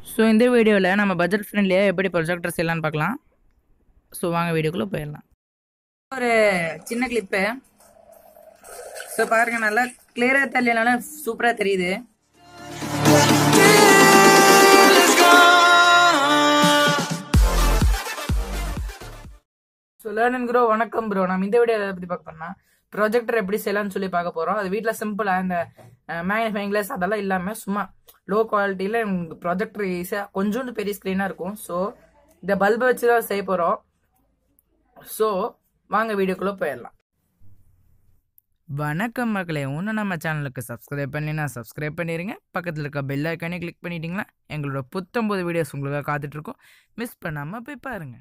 So இந்த வீடியோவில் நம்ம பட்ஜெட் ஃப்ரெண்ட்லியாக எப்படி ப்ரொஜெக்டர் செய்யலான்னு பார்க்கலாம். ஸோ வாங்க வீடியோக்குள்ளே போயிடலாம். ஒரு சின்ன கிளிப்பு. ஸோ பாருங்க, நல்லா கிளியராக தெரியலனால சூப்பராக தெரியுது. So learn and grow. வணக்கம் ப்ரோ. நம்ம இந்த வீடியோ எதை பற்றி பார்க்கணும்னா ப்ரொஜெக்டர் எப்படி செய்யலாம்னு சொல்லி பார்க்க போகிறோம். அது வீட்டில் சிம்பிளாக இந்த மேக்னிஃபைங் கிளாஸ் அதெல்லாம் இல்லாமல் சும்மா லோ குவாலிட்டியில் ப்ரொஜெக்டர் ஈஸியாக கொஞ்சோண்டு பெரிய ஸ்க்ரீனாக இருக்கும். ஸோ இந்த பல்பை வச்சு தான் செய்ய போகிறோம். ஸோ வாங்க வீடியோக்குள்ளே போயிடலாம். வணக்கம் மக்களே. இன்னும் நம்ம சேனலுக்கு சப்ஸ்கிரைப் பண்ணலைன்னா சப்ஸ்கிரைப் பண்ணிடுங்க. பக்கத்தில் இருக்க பெல் ஐக்கானே கிளிக் பண்ணிட்டீங்களா எங்களோட புத்தம்போது வீடியோஸ் உங்களுக்காக காத்துட்ருக்கோம். மிஸ் பண்ணாமல் போய் பாருங்கள்.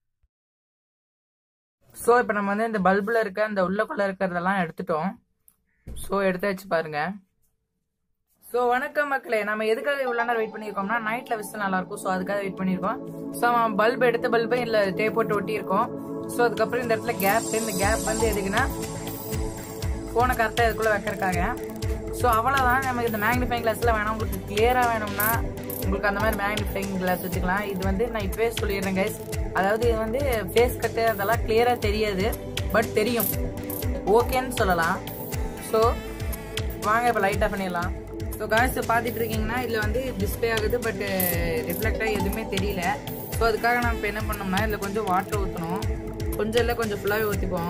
ஸோ இப்போ நம்ம வந்து இந்த பல்பில் இருக்க இந்த உள்ளக்குள்ளே இருக்கிறதெல்லாம் எடுத்துட்டோம். ஸோ எடுத்து வச்சு பாருங்க. ஸோ வணக்கம் மக்களே. நம்ம எதுக்காக இவ்வளோ நேரம் வெயிட் பண்ணியிருக்கோம்னா நைட்டில் விசில் நல்லாயிருக்கும். ஸோ அதுக்காக வெயிட் பண்ணியிருக்கோம். ஸோ நம்ம பல்ப் எடுத்த பல்பை இல்லை டேப் போட்டு ஒட்டியிருக்கோம். ஸோ அதுக்கப்புறம் இந்த இடத்துல கேப், இந்த கேப் வந்து எதுக்குன்னா ஃபோனை கரெக்டாக இதுக்குள்ளே வைக்கிறதுக்காக. ஸோ அவ்வளோதான். நமக்கு இந்த மேக்னிஃபைங் கிளாஸில் வேணாம், உங்களுக்கு கிளியராக வேணும்னா உங்களுக்கு அந்த மாதிரி மேக்னிஃபைங் கிளாஸ் வச்சுக்கலாம். இது வந்து நான் இப்போவே சொல்லிடுறேன் கைஸ். அதாவது இது வந்து ஃபேஸ் கட்டு அதெல்லாம் கிளியராக தெரியாது, பட் தெரியும், ஓகேன்னு சொல்லலாம். ஸோ வாங்க இப்போ லைட்டாக பண்ணிடலாம். ஸோ காய்ஸ் பார்த்துட்டு இருக்கீங்கன்னா இதில் வந்து டிஸ்பிளே ஆகுது, பட் ரிஃப்ளெக்டாக எதுவுமே தெரியல. ஸோ அதுக்காக நம்ம இப்போ என்ன பண்ணோம்னா இதில் கொஞ்சம் வாட்டர் ஊற்றணும். கொஞ்சம் இல்லை, கொஞ்சம் ஃபுல்லாகவே ஊற்றிப்போம்.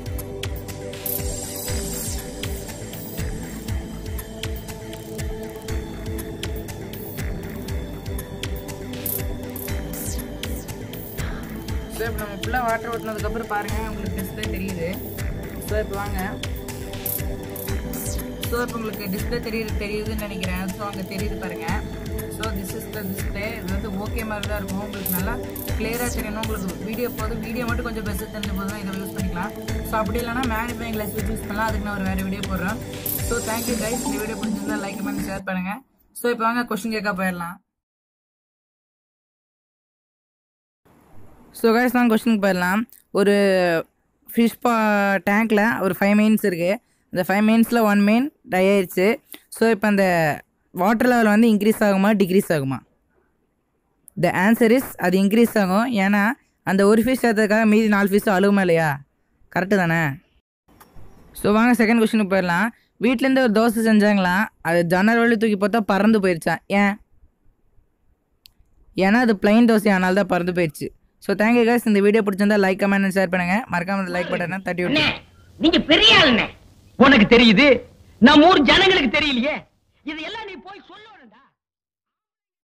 ஸோ இப்போ நம்ம ஃபுல்லாக வாட்டர் ஊற்றினதுக்கப்புறம் பாருங்கள் உங்களுக்கு டிஸ்பிளே தெரியுது. ஸோ இப்போ வாங்க. ஸோ இப்போ உங்களுக்கு டிஸ்பிளே தெரியுதுன்னு நினைக்கிறேன். ஸோ அங்கே தெரியுது பாருங்கள். So this is the display. இது வந்து ஓகே மாதிரி தான் இருக்கும். உங்களுக்கு நல்லா கிளியராக தெரியணும். உங்களுக்கு வீடியோ மட்டும் கொஞ்சம் பெஸ்ட்டாக தெரிஞ்ச போது தான் இதை யூஸ் பண்ணிக்கலாம். ஸோ அப்படி இல்லைனா மேக்னிஃபைங் கிளாஸ் வச்சு யூஸ் பண்ணலாம். அதுக்கு நான் ஒரு வேறு வீடியோ போடுறேன். So thank you guys. இந்த வீடியோ பிடிச்சிருந்தா லைக் பண்ணி ஷேர் பண்ணுங்கள். ஸோ இப்போ வாங்க கொஸ்டின் கேட்க போயிடலாம். ஸோ கைஸ் நாங்கள் கொஸ்டினுக்கு போயிடலாம். ஒரு ஃபிஷ் டேங்க்கில் ஒரு 5 மெயின்ஸ் இருக்குது. இந்த 5 மெயின்ஸில் 1 மெயின் டை ஆயிடுச்சு. ஸோ இப்போ அந்த வாட்டர் லெவல் வந்து இன்க்ரீஸ் ஆகுமா டிக்ரீஸ் ஆகுமா? த ஆன்சர் இஸ் அது இன்க்ரீஸ் ஆகும். ஏன்னா அந்த ஒரு ஃபிஷ் சேர்த்ததுக்காக மீதி 4 ஃபிஷ் அழுகுமா இல்லையா? கரெக்டு தானே? ஸோ வாங்க செகண்ட் கொஸ்டினுக்கு போயிடலாம். வீட்டிலேருந்து ஒரு தோசை செஞ்சாங்களாம். அது ஜன்னல் வழி தூக்கி பார்த்தா பறந்து போயிடுச்சான். ஏன்னா அது பிளைன் தோசை, அதனால தான் பறந்து போயிடுச்சு. So thank you guys. இந்த வீடியோ பிடிச்சிருந்தா லைக் கமெண்ட் ஷேர் பண்ணுங்க. மறக்காம லைக் பட்டனை தட்டி விட்டு. நீங்க பெரிய ஆளுங்க, உனக்கு தெரியுது, நம்ம ஊர் ஜனங்களுக்கு தெரியலையே. இது எல்லாம் நீ போய்